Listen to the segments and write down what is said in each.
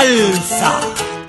salsa.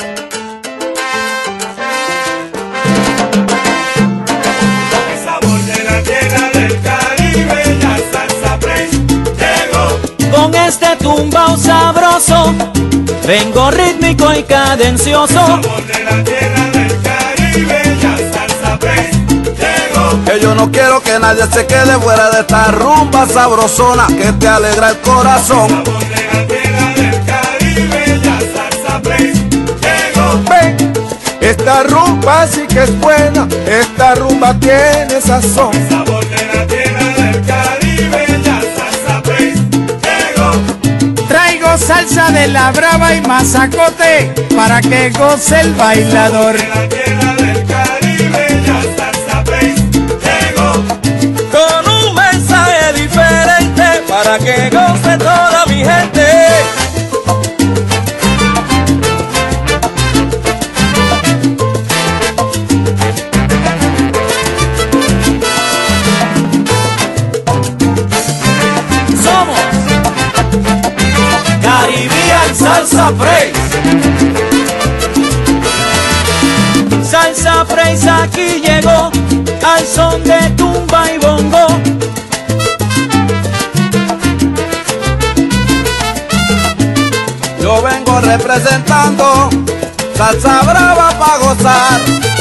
El sabor de la tierra del Caribe, la salsa Praise llegó. Con este tumbao sabroso, vengo rítmico y cadencioso. El sabor de la tierra del Caribe, la salsa Praise llegó. Que yo no quiero que nadie se quede fuera de esta rumba sabrosona que te alegra el corazón. El sabor de la tierra del Caribe, la salsa Praise llegó. Ven, esta rumba sí que es buena, esta rumba tiene sazón. El sabor de la tierra del Caribe, la salsa Praise llegó. Traigo salsa de la brava y mazacote para que goce el bailador. De la tierra del Caribe, la salsa Praise llegó. Con un mensaje diferente para que goce toda mi gente. Somos Caribbean Salsa Praise. Salsa Praise aquí llegó al son de tumba y bongo. Yo vengo representando salsa brava pa' gozar.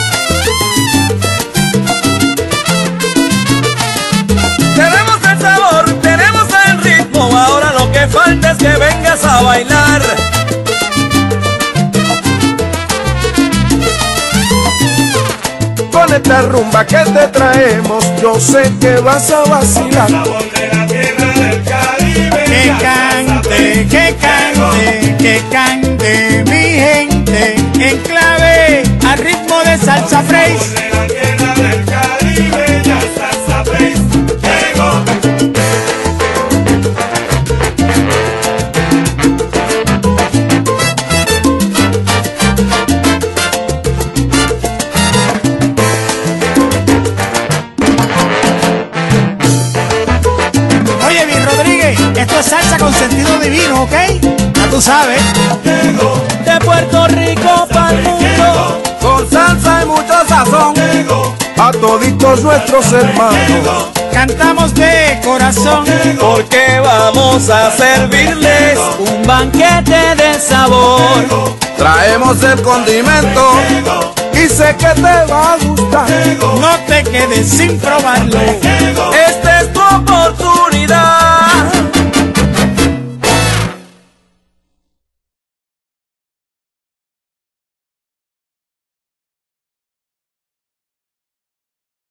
Tenemos el sabor, tenemos el ritmo, ahora lo que falta es que vengas a bailar. Con esta rumba que te traemos, yo sé que vas a vacilar. El sabor de la tierra del Caribe, Que la cante, que cante, que cante mi gente en clave al ritmo de salsa Praise. de la tierra del Caribe, la salsa Praise llegó. Oye, mi Rodríguez, esto es salsa con sentido divino, ¿ok? Ya tú sabes. De Puerto Rico para el mundo, Con salsa y mucho sazón, a toditos nuestros hermanos. Cantamos de corazón. porque vamos a servirles un banquete de sabor. Traemos el condimento y sé que te va a gustar. No te quedes sin probarlo. Este